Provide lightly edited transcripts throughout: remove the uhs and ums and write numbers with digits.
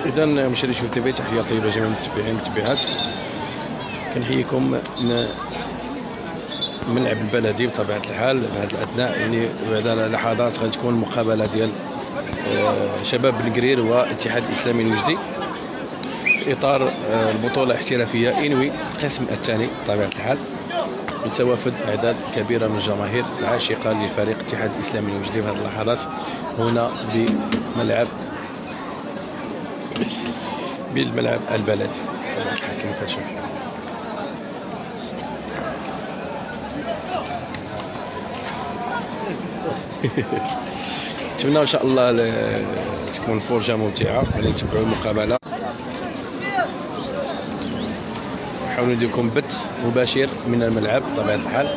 اذا مشاهدي شوف تي في، تحيه طيبه جميع المتابعين والمتابعات. كنحييكم من الملعب البلدي بطبيعه الحال. بهذا الاثناء يعني بعد لحظات غتكون المقابله ديال شباب بن قرير والاتحاد الاسلامي الوجدي في اطار البطوله الاحترافيه انوي القسم الثاني بطبيعه الحال، بتوافد اعداد كبيره من الجماهير العاشقه لفريق الاتحاد الاسلامي الوجدي في هذه اللحظات هنا بالملعب البلدي كما كتشوف. نتمنى ان شاء الله تكون الفرجه ممتعه، يعني نتبعوا المقابله، نحاولوا ندير لكم بث مباشر من الملعب بطبيعه الحال.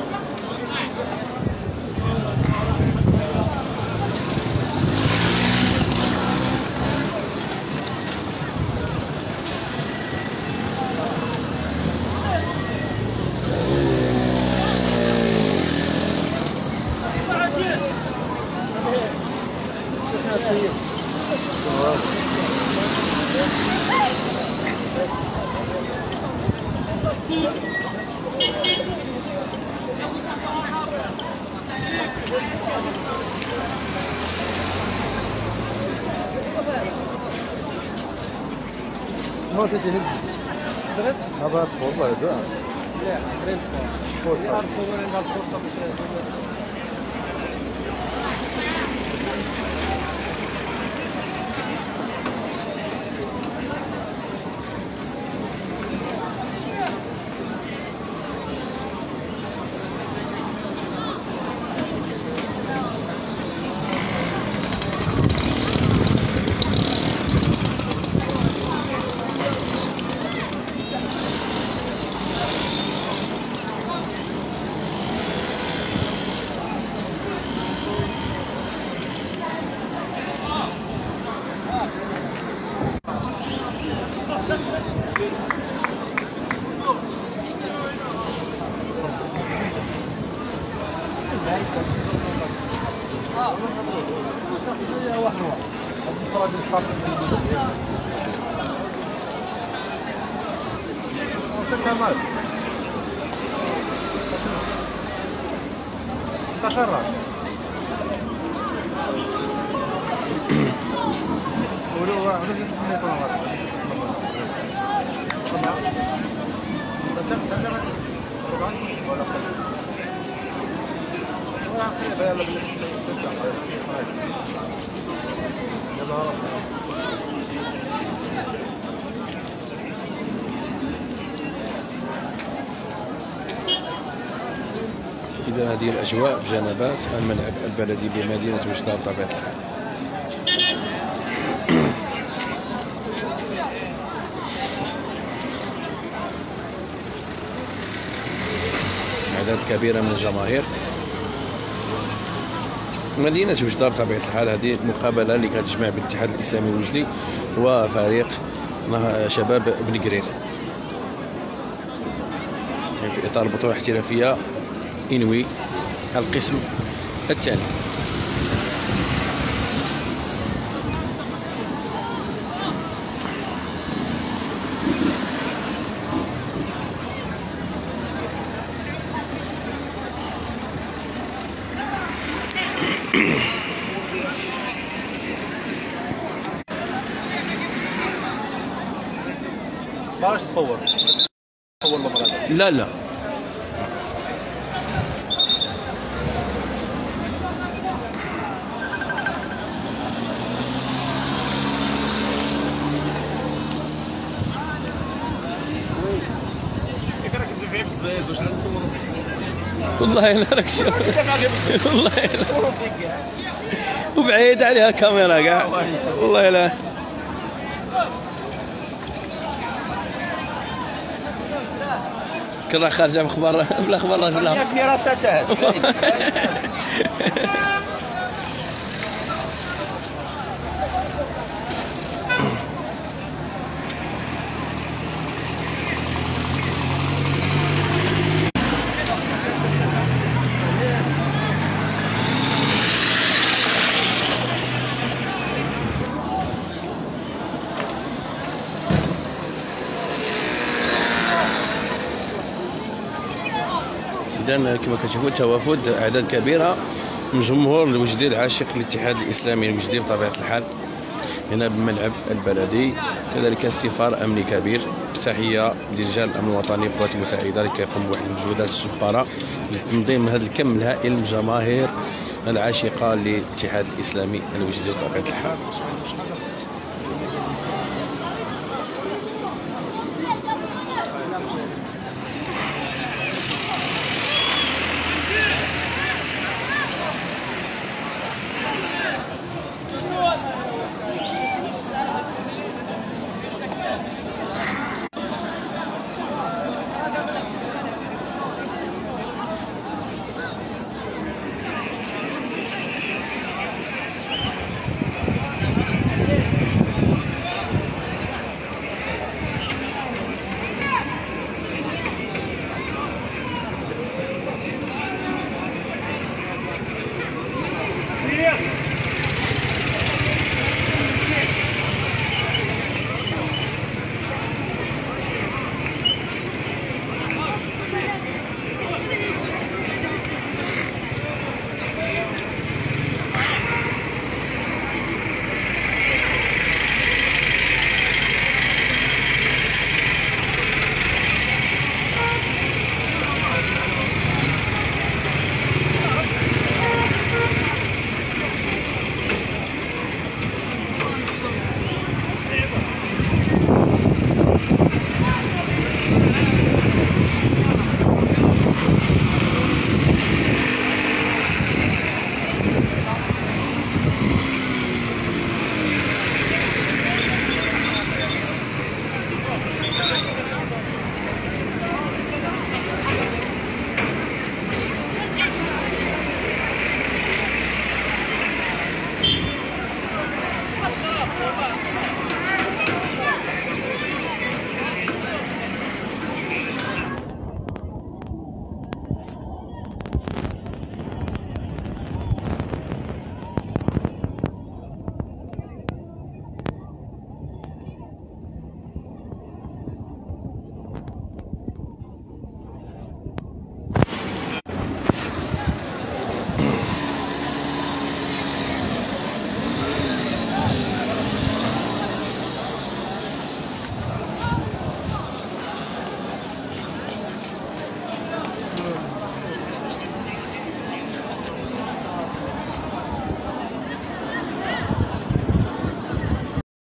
ما تجي درت هذا والله ده لا درت يعرف هو عند الفرصه باش كمال تشرف ولو واحد من إذا هذه الأجواء بجنبات الملعب البلدي بمدينة وجدة بطبيعة الحال. أعداد كبيرة من الجماهير مدينة وجدة بطبيعة الحال. هذه المقابلة اللي كتجمع بين الاتحاد الإسلامي الوجدي وفريق شباب بن قرير في إطار البطولة الاحترافية انوي القسم الثاني. باش تصور لا لا والله لا راك شوف والله لا وبعيد عليها الكاميرا كاع والله لا. كرا خارجه بخبر بلا خبر راجلها يا ابني راسها تاعك إذا كما كتشوفوا توافد أعداد كبيرة من جمهور الوجدي العاشق للاتحاد الإسلامي الوجدي بطبيعة الحال هنا بالملعب البلدي. كذلك استفار أمني كبير. تحية لرجال الأمن الوطني والقوات المساعدة اللي كيقوموا بواحد المجهودات الجبارة لتنظيم هذا الكم الهائل من الجماهير العاشقة للاتحاد الإسلامي الوجدي بطبيعة الحال.